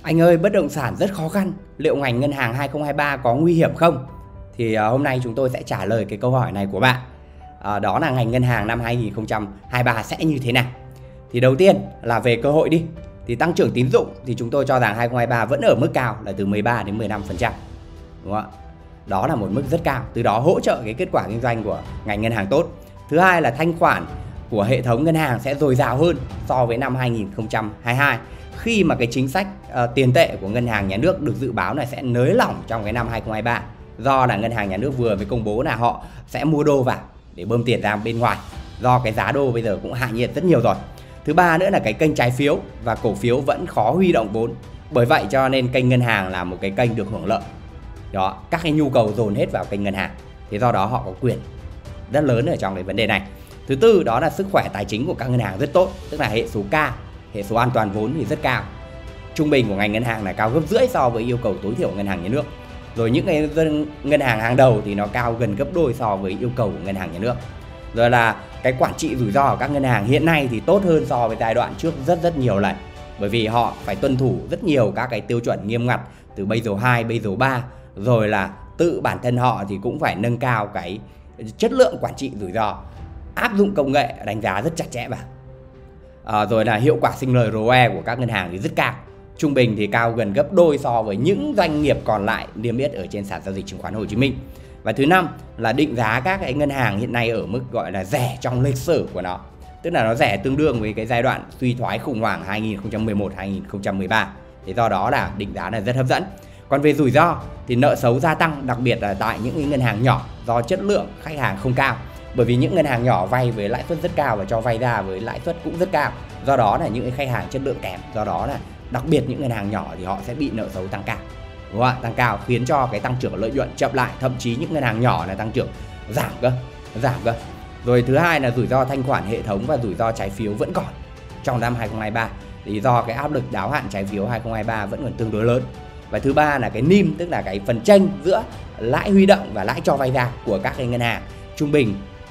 Anh ơi, bất động sản rất khó khăn, liệu ngành ngân hàng 2023 có nguy hiểm không? Thì hôm nay chúng tôi sẽ trả lời cái câu hỏi này của bạn. Đó là ngành ngân hàng năm 2023 sẽ như thế nào? Thì đầu tiên là về cơ hội đi. Thì tăng trưởng tín dụng thì chúng tôi cho rằng 2023 vẫn ở mức cao là từ 13 đến 15%. Đúng không ạ? Đó là một mức rất cao, từ đó hỗ trợ cái kết quả kinh doanh của ngành ngân hàng tốt. Thứ hai là thanh khoản của hệ thống ngân hàng sẽ dồi dào hơn so với năm 2022, khi mà cái chính sách tiền tệ của ngân hàng nhà nước được dự báo là sẽ nới lỏng trong cái năm 2023, do là ngân hàng nhà nước vừa mới công bố là họ sẽ mua đô vào để bơm tiền ra bên ngoài, do cái giá đô bây giờ cũng hạ nhiệt rất nhiều rồi. Thứ ba nữa là cái kênh trái phiếu và cổ phiếu vẫn khó huy động vốn, bởi vậy cho nên kênh ngân hàng là một cái kênh được hưởng lợi. Đó, các cái nhu cầu dồn hết vào kênh ngân hàng, thế do đó họ có quyền rất lớn ở trong cái vấn đề này. Thứ tư đó là sức khỏe tài chính của các ngân hàng rất tốt, tức là hệ số K, hệ số an toàn vốn thì rất cao. Trung bình của ngành ngân hàng là cao gấp rưỡi so với yêu cầu tối thiểu ngân hàng nhà nước. Rồi những cái ngân hàng hàng đầu thì nó cao gần gấp đôi so với yêu cầu của ngân hàng nhà nước. Rồi là cái quản trị rủi ro của các ngân hàng hiện nay thì tốt hơn so với giai đoạn trước rất nhiều lần. Bởi vì họ phải tuân thủ rất nhiều các cái tiêu chuẩn nghiêm ngặt từ Basel 2, Basel 3. Rồi là tự bản thân họ thì cũng phải nâng cao cái chất lượng quản trị rủi ro, áp dụng công nghệ đánh giá rất chặt chẽ vào. Rồi là hiệu quả sinh lời ROE của các ngân hàng thì rất cao. Trung bình thì cao gần gấp đôi so với những doanh nghiệp còn lại niêm yết ở trên sàn giao dịch chứng khoán Hồ Chí Minh. Và thứ năm là định giá các cái ngân hàng hiện nay ở mức gọi là rẻ trong lịch sử của nó. Tức là nó rẻ tương đương với cái giai đoạn suy thoái khủng hoảng 2011-2013. Thế do đó là định giá là rất hấp dẫn. Còn về rủi ro thì nợ xấu gia tăng, đặc biệt là tại những ngân hàng nhỏ do chất lượng khách hàng không cao. Bởi vì những ngân hàng nhỏ vay với lãi suất rất cao và cho vay ra với lãi suất cũng rất cao. Do đó là những cái khách hàng chất lượng kém. Do đó là đặc biệt những ngân hàng nhỏ thì họ sẽ bị nợ xấu tăng cao. Đúng không ạ? Tăng cao khiến cho cái tăng trưởng lợi nhuận chậm lại, thậm chí những ngân hàng nhỏ là tăng trưởng giảm cơ. Rồi thứ hai là rủi ro thanh khoản hệ thống và rủi ro trái phiếu vẫn còn trong năm 2023. Thì do cái áp lực đáo hạn trái phiếu 2023 vẫn còn tương đối lớn. Và thứ ba là cái NIM, tức là cái phần chênh giữa lãi huy động và lãi cho vay ra của các cái ngân hàng trung bình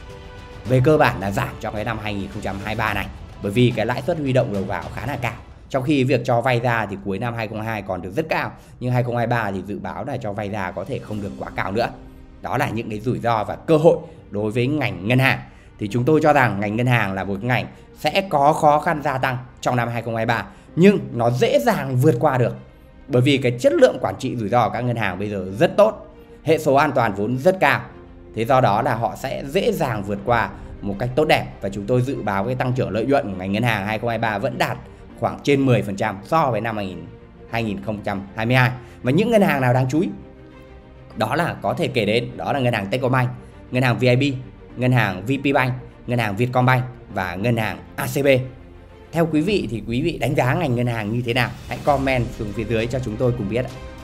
về cơ bản là giảm trong cái năm 2023 này, bởi vì cái lãi suất huy động đầu vào khá là cao. Trong khi việc cho vay ra thì cuối năm 2022 còn được rất cao, nhưng 2023 thì dự báo là cho vay ra có thể không được quá cao nữa. Đó là những cái rủi ro và cơ hội đối với ngành ngân hàng. Thì chúng tôi cho rằng ngành ngân hàng là một ngành sẽ có khó khăn gia tăng trong năm 2023, nhưng nó dễ dàng vượt qua được. Bởi vì cái chất lượng quản trị rủi ro của các ngân hàng bây giờ rất tốt, hệ số an toàn vốn rất cao. Thế do đó là họ sẽ dễ dàng vượt qua một cách tốt đẹp. Và chúng tôi dự báo cái tăng trưởng lợi nhuận của ngành ngân hàng 2023 vẫn đạt khoảng trên 10% so với năm 2022. Và những ngân hàng nào đáng chú ý đó là có thể kể đến, đó là ngân hàng Techcombank, ngân hàng VIB, ngân hàng VPBank, ngân hàng Vietcombank và ngân hàng ACB. Theo quý vị thì quý vị đánh giá ngành ngân hàng như thế nào? Hãy comment xuống phía dưới cho chúng tôi cùng biết ạ.